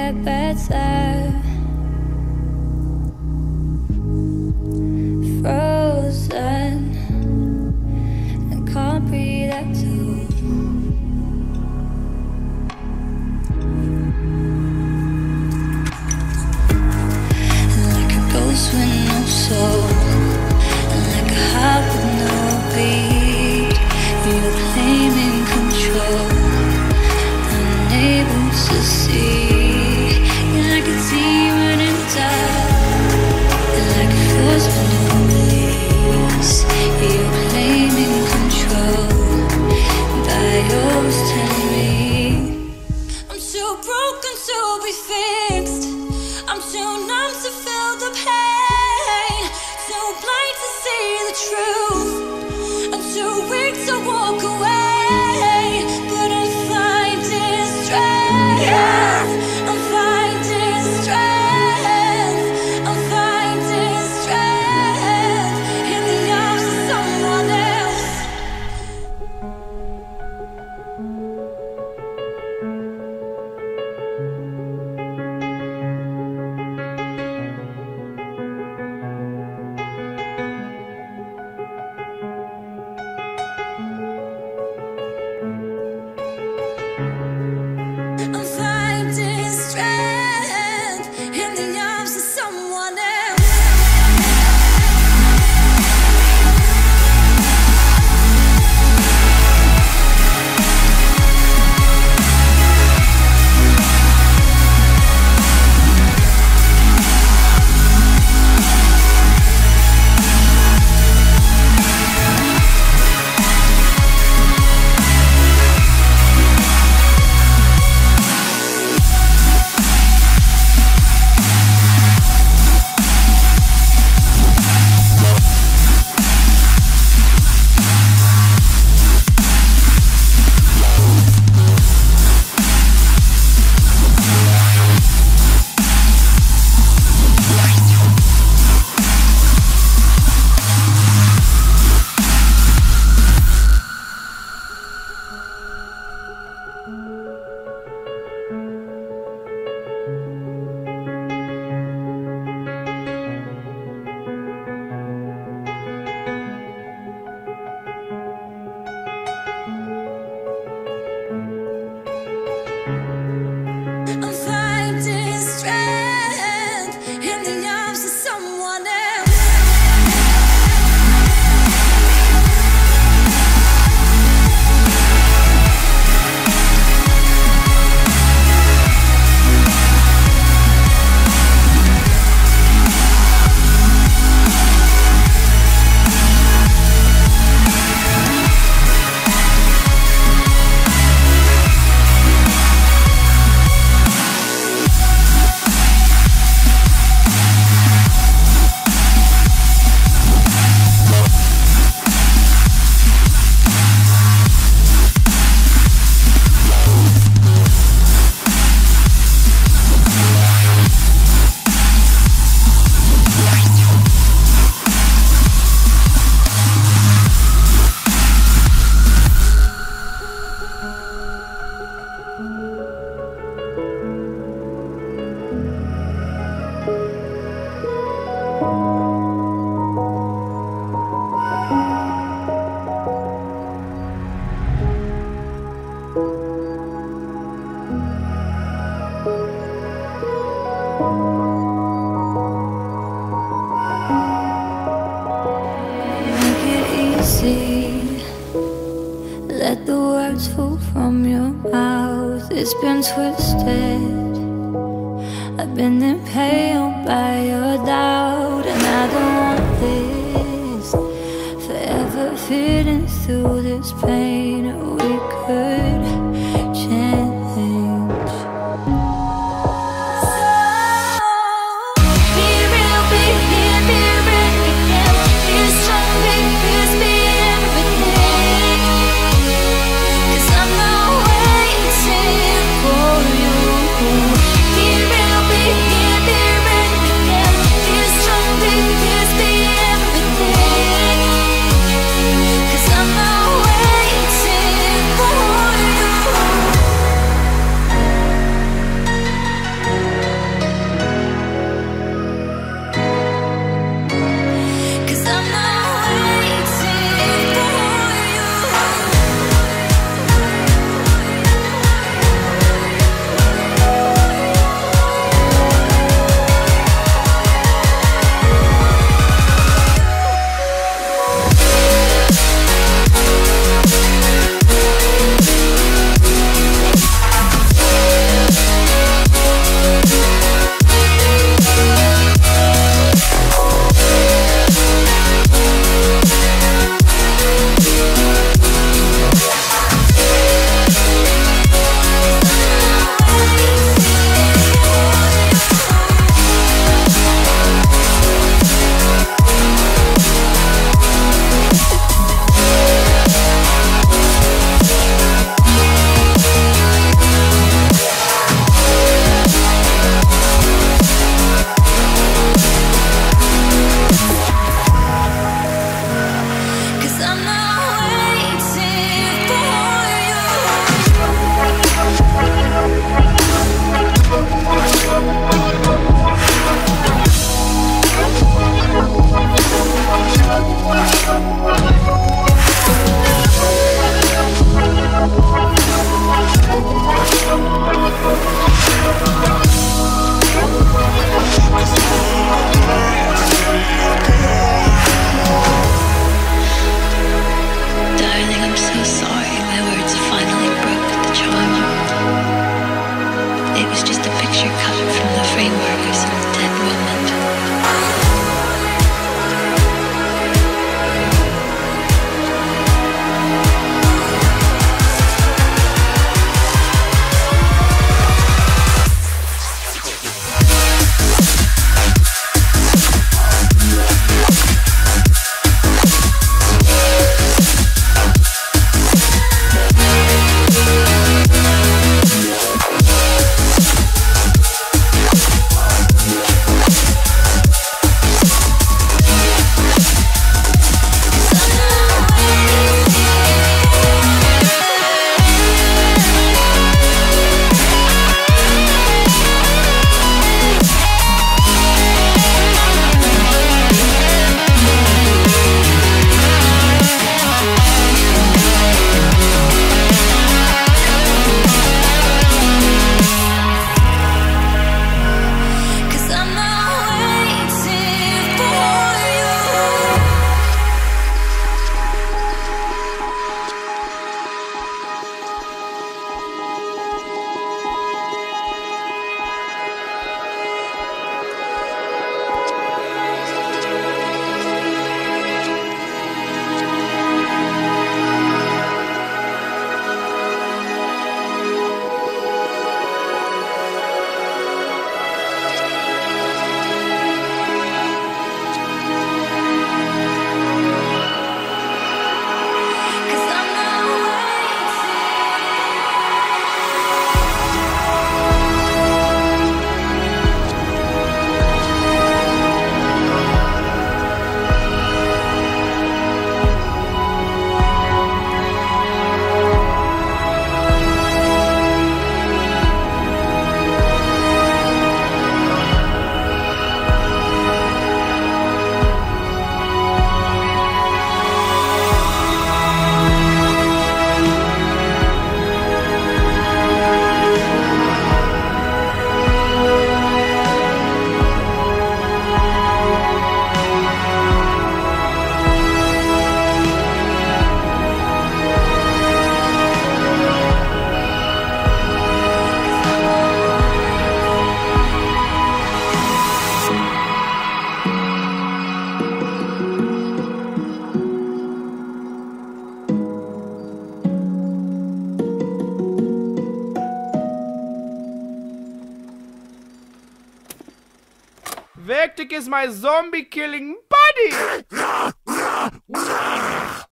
get better. Frozen and can't breathe at all. Like a ghost with no soul, and like a heart with no beat. You're claiming control, unable to see. You're like a demon in dark, like a force with no release. You're claiming control by yours, tell me. I'm too broken to be fixed. I'm too numb to feel the pain, too blind to see the truth. I'm too weak to walk away, but I'm finding strength. I'm finding strength. I'm finding strength in the arms of someone else. I'm finding strength in the arms of someone else. I'm finding strength in the arms of someone else. Make it easy. Let the words fall from your mouth. It's been twisted. I've been impaled by your doubt, and I don't want this. Forever feeding through this pain. We could change. Cause I'm not waiting for veKtik is my zombie killing buddy!